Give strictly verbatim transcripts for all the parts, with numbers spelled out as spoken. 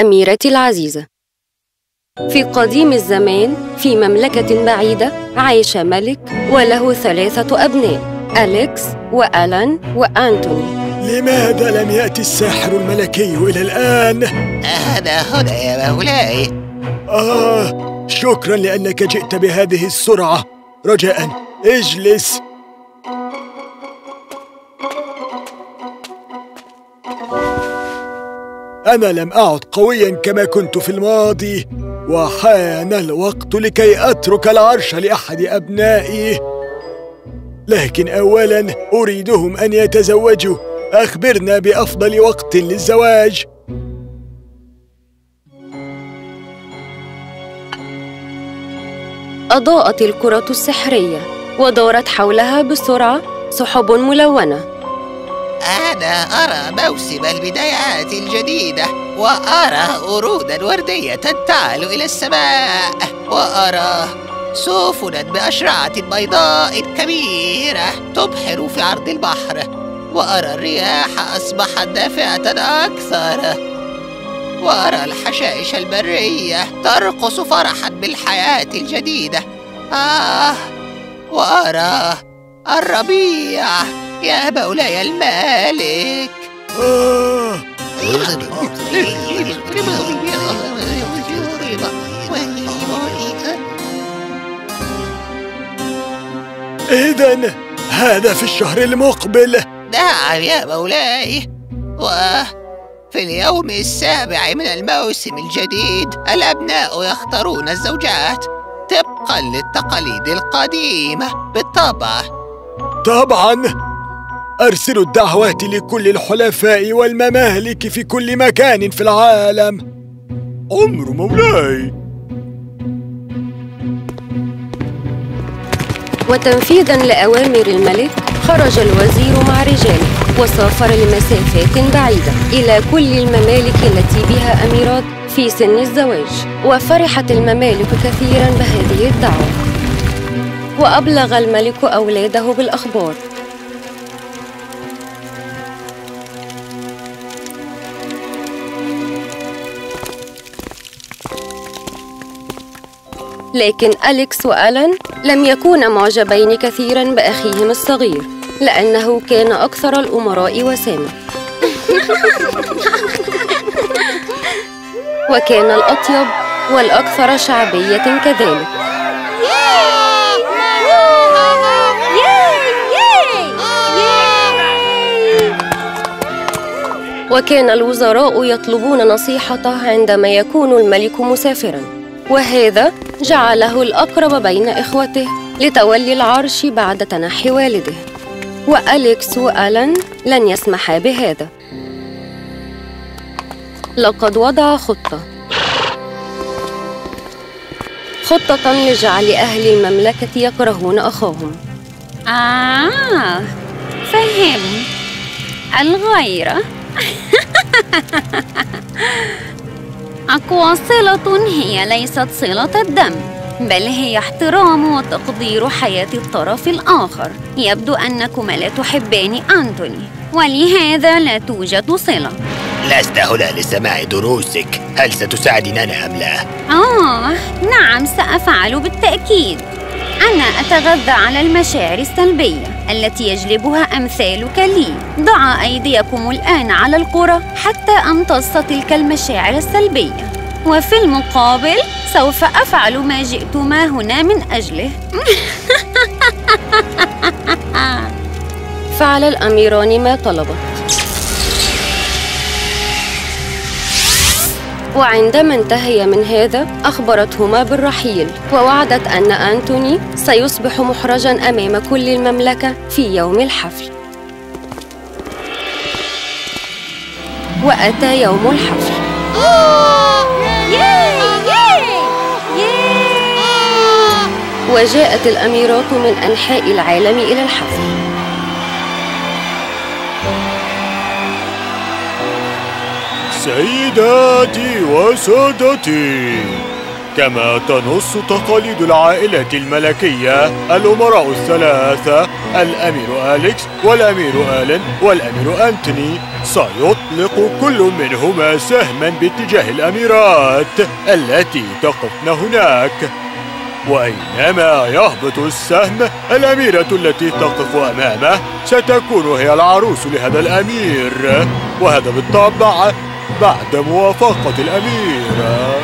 أميرتي العزيزة، في قديم الزمان في مملكة بعيدة عاش ملك وله ثلاثة أبناء، أليكس وألان وأنتوني. لماذا لم يأتي الساحر الملكي إلى الآن؟ أنا هنا يا مولاي. آه، شكراً لأنك جئت بهذه السرعة. رجاءً اجلس. أنا لم أعد قوياً كما كنت في الماضي، وحان الوقت لكي أترك العرش لأحد أبنائي. لكن أولاً أريدهم أن يتزوجوا. أخبرنا بأفضل وقت للزواج. أضاءت الكرة السحرية ودارت حولها بسرعة سحب ملونة. أنا أرى موسم البدايات الجديدة، وأرى ورودا وردية تعلو إلى السماء، وأرى سفنا بأشرعة بيضاء كبيرة تبحر في عرض البحر، وأرى الرياح أصبحت دافئة أكثر، وأرى الحشائش البرية ترقص فرحاً بالحياة الجديدة. آه، وأرى الربيع يا مولاي الملك. آه. إذن هذا في الشهر المقبل؟ نعم يا مولاي، وفي اليوم السابع من الموسم الجديد الأبناء يختارون الزوجات طبقاً للتقاليد القديمة بالطبع. طبعاً، أرسلوا الدعوات لكل الحلفاء والممالك في كل مكان في العالم. أمر مولاي. وتنفيذاً لأوامر الملك خرج الوزير مع رجاله وسافر لمسافات بعيدة إلى كل الممالك التي بها أميرات في سن الزواج. وفرحت الممالك كثيراً بهذه الدعوة، وأبلغ الملك أولاده بالأخبار. لكن أليكس وألان لم يكونا معجبين كثيراً بأخيهم الصغير، لأنه كان أكثر الأمراء وسامة وكان الأطيب والأكثر شعبية كذلك. وكان الوزراء يطلبون نصيحته عندما يكون الملك مسافراً، وهذا جعله الأقرب بين إخوته لتولي العرش بعد تنحي والده. وأليكس وألان لن يسمحا بهذا. لقد وضع خطة خطة لجعل أهل المملكة يكرهون أخاهم. آه، فهمت. الغيرة. أقوى صلة هي ليست صلة الدم، بل هي احترام وتقدير حياة الطرف الآخر. يبدو أنكما لا تحبان أنتوني، ولهذا لا توجد صلة. لست هنا لسماع دروسك. هل ستساعديننا أم لا؟ آه، نعم، سأفعل بالتأكيد. أنا أتغذى على المشاعر السلبية التي يجلبها أمثالك لي. ضع أيديكم الآن على القرى حتى أمتص تلك المشاعر السلبية، وفي المقابل سوف أفعل ما جئتما هنا من أجله. فعل الأميران ما طلبت، وعندما انتهي من هذا أخبرتهما بالرحيل، ووعدت أن أنتوني سيصبح محرجاً أمام كل المملكة في يوم الحفل. وأتى يوم الحفل. وجاءت الأميرات من أنحاء العالم إلى الحفل. سيداتي وسادتي، كما تنص تقاليد العائلة الملكية، الأمراء الثلاثة الأمير أليكس والأمير آلن والأمير أنتوني سيطلق كل منهما سهما باتجاه الأميرات التي تقفن هناك، وأينما يهبط السهم الأميرة التي تقف أمامه ستكون هي العروس لهذا الأمير، وهذا بالطبع بعد موافقة الأميرة.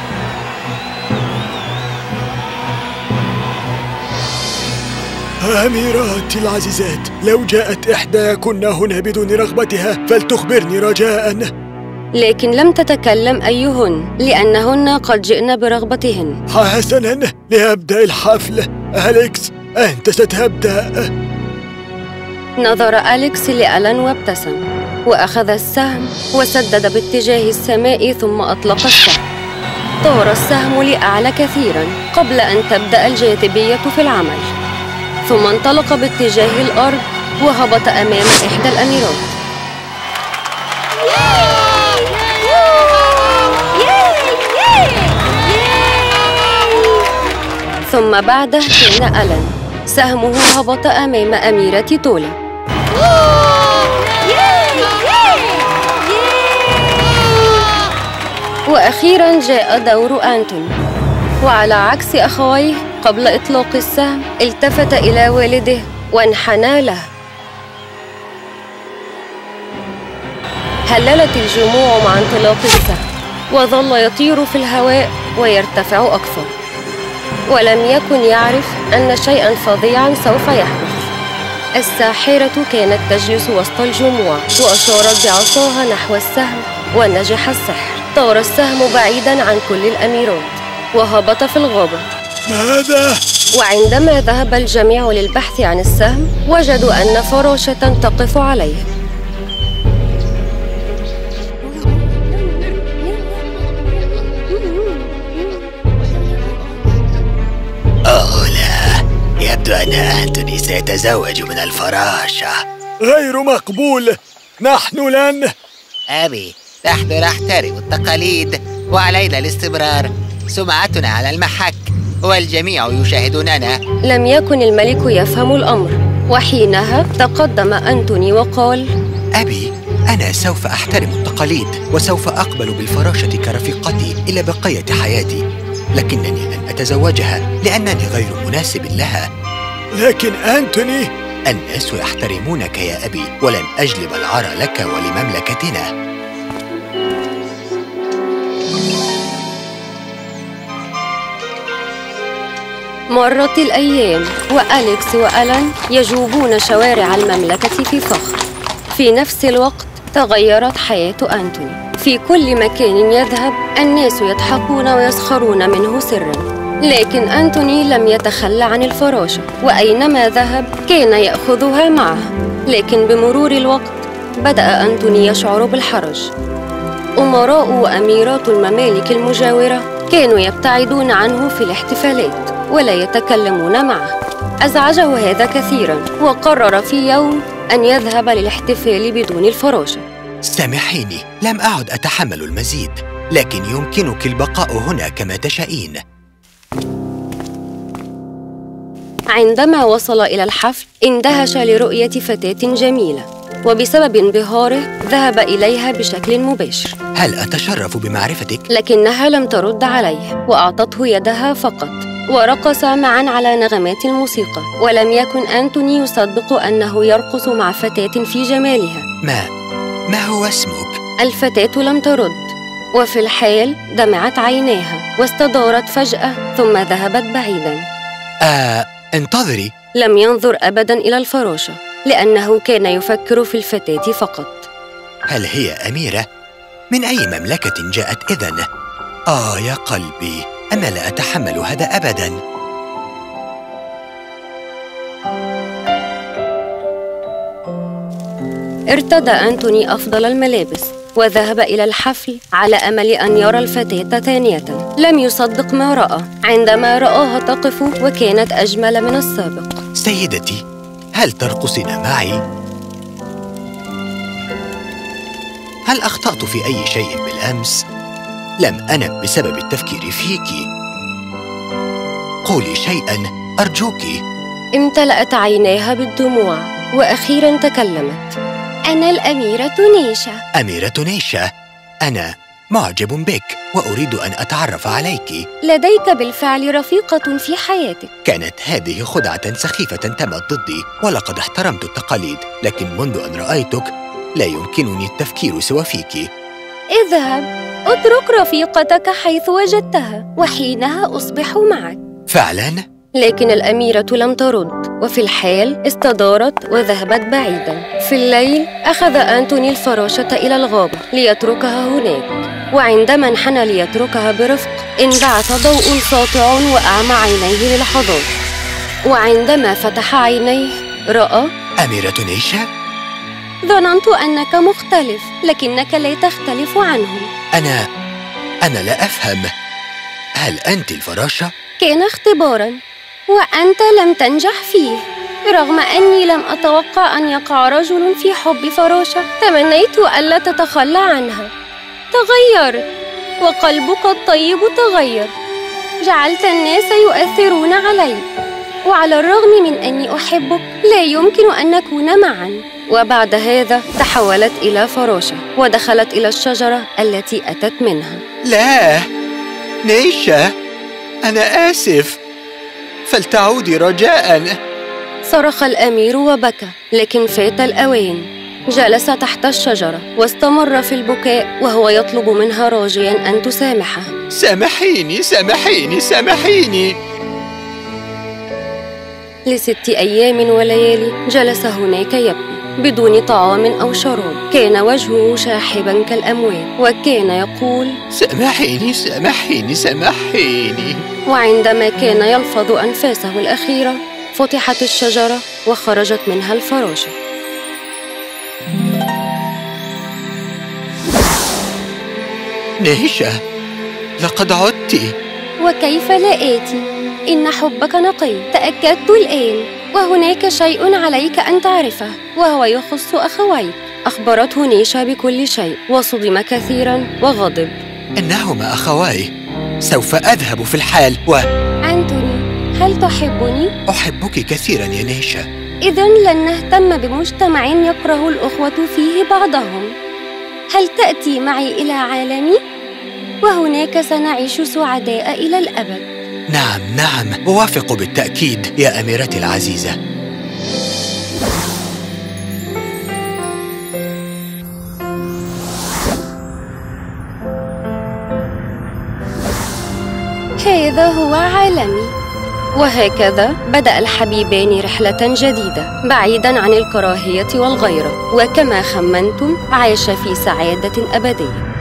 أميراتي العزيزات، لو جاءت إحداكن هنا بدون رغبتها فلتخبرني رجاءً. لكن لم تتكلم أيهن لأنهن قد جئن برغبتهن. حسناً، ليبدأ الحفل. أليكس، أنت ستبدأ. نظر أليكس لألان وابتسم، وأخذ السهم وسدد باتجاه السماء ثم أطلق السهم. طار السهم لأعلى كثيراً قبل أن تبدأ الجاذبية في العمل، ثم انطلق باتجاه الأرض وهبط أمام إحدى الأميرات. ثم بعده كان ألان، سهمه هبط أمام أميرة تولا. وأخيراً جاء دور أنتوني، وعلى عكس أخويه قبل إطلاق السهم التفت إلى والده وانحنى له. هللت الجموع مع انطلاق السهم، وظل يطير في الهواء ويرتفع أكثر، ولم يكن يعرف أن شيئاً فظيعاً سوف يحدث. الساحرة كانت تجلس وسط الجموع وأشارت بعصاها نحو السهم، ونجح السحر. طار السهم بعيداً عن كل الأميرات وهبط في الغابة. ماذا؟ وعندما ذهب الجميع للبحث عن السهم وجدوا أن فراشة تقف عليه. أوه لا، يبدو أن أنتوني سيتزوج من الفراشة. غير مقبول، نحن لن. أبي، نحن نحترم التقاليد وعلينا الاستمرار. سمعتنا على المحك والجميع يشاهدوننا. لم يكن الملك يفهم الأمر، وحينها تقدم أنتوني وقال: أبي، أنا سوف أحترم التقاليد وسوف أقبل بالفراشة كرفيقتي إلى بقية حياتي، لكنني لن أتزوجها لأنني غير مناسب لها. لكن أنتوني، الناس يحترمونك يا أبي، ولن أجلب العار لك ولمملكتنا. مرت الأيام وأليكس وألان يجوبون شوارع المملكة في فخر. في نفس الوقت تغيرت حياة أنتوني. في كل مكان يذهب الناس يضحكون ويسخرون منه سراً، لكن أنتوني لم يتخلى عن الفراشة، وأينما ذهب كان يأخذها معه. لكن بمرور الوقت بدأ أنتوني يشعر بالحرج. أمراء وأميرات الممالك المجاورة كانوا يبتعدون عنه في الاحتفالات ولا يتكلمون معه. أزعجه هذا كثيراً، وقرر في يوم أن يذهب للاحتفال بدون الفراشة. سامحيني، لم أعد أتحمل المزيد، لكن يمكنك البقاء هنا كما تشائين. عندما وصل إلى الحفل اندهش لرؤية فتاة جميلة، وبسبب انبهاره ذهب إليها بشكل مباشر. هل أتشرف بمعرفتك؟ لكنها لم ترد عليه، وأعطته يدها فقط، ورقصا معا على نغمات الموسيقى. ولم يكن أنتوني يصدق أنه يرقص مع فتاة في جمالها. ما ما هو اسمك؟ الفتاة لم ترد، وفي الحال دمعت عيناها واستدارت فجأة ثم ذهبت بعيداً. آه، انتظري. لم ينظر أبداً إلى الفراشة، لأنه كان يفكر في الفتاة فقط. هل هي أميرة؟ من أي مملكة جاءت إذن؟ آه يا قلبي، أنا لا أتحمل هذا أبداً. ارتدى أنتوني أفضل الملابس وذهب إلى الحفل على أمل أن يرى الفتاة ثانية. لم يصدق ما رأى عندما رآها تقف وكانت أجمل من السابق. سيدتي، هل ترقصين معي؟ هل أخطأت في أي شيء بالأمس؟ لم أنم بسبب التفكير فيك، قولي شيئاً أرجوك. امتلأت عيناها بالدموع وأخيراً تكلمت. أنا الأميرة نيشا. أميرة نيشا، أنا معجب بك وأريد أن أتعرف عليك. لديك بالفعل رفيقة في حياتك. كانت هذه خدعة سخيفة تمت ضدي، ولقد احترمت التقاليد، لكن منذ أن رأيتك لا يمكنني التفكير سوى فيك. اذهب، اترك رفيقتك حيث وجدتها، وحينها أصبح معك. فعلاً؟ لكن الأميرة لم ترد، وفي الحال استدارت وذهبت بعيداً. في الليل أخذ أنتوني الفراشة إلى الغابة ليتركها هناك، وعندما انحنى ليتركها برفق انبعث ضوء ساطع وأعمى عينيه للحظات، وعندما فتح عينيه رأى أميرة نيشا؟ ظننت أنك مختلف، لكنك لا تختلف عنهم. أنا... أنا لا أفهم. هل أنت الفراشة؟ كان اختباراً وأنت لم تنجح فيه. رغم أني لم أتوقع أن يقع رجل في حب فراشة، تمنيت ألا تتخلى عنها. تغيرت، وقلبك الطيب تغير. جعلت الناس يؤثرون عليك، وعلى الرغم من أني أحبك لا يمكن أن نكون معاً. وبعد هذا تحولت إلى فراشة ودخلت إلى الشجرة التي أتت منها. لا نيشا، أنا آسف، فلتعودي رجاءً. صرخ الأمير وبكى، لكن فات الأوان. جلس تحت الشجرة واستمر في البكاء وهو يطلب منها راجياً أن تسامحه. سامحيني سامحيني سامحيني. لست أيام وليالي جلس هناك يبكي بدون طعام أو شراب. كان وجهه شاحباً كالأموات، وكان يقول: سامحيني سامحيني سامحيني. وعندما كان يلفظ أنفاسه الأخيرة فتحت الشجرة وخرجت منها الفراشة. نيشا، لقد عدت. وكيف لا آتي؟ إن حبك نقي، تأكدت الآن. وهناك شيء عليك أن تعرفه، وهو يخص أخويك. أخبرته نيشا بكل شيء، وصدم كثيراً وغضب. إنهما أخواي، سوف أذهب في الحال و... أنتوني، هل تحبني؟ أحبك كثيراً يا نيشا. إذن لن نهتم بمجتمع يكره الأخوة فيه بعضهم. هل تأتي معي إلى عالمي؟ وهناك سنعيش سعداء إلى الأبد. نعم نعم، أوافق بالتأكيد يا أميرتي العزيزة. هذا هو عالمي. وهكذا بدأ الحبيبان رحلة جديدة بعيداً عن الكراهية والغيرة، وكما خمنتم عاش في سعادة أبدية.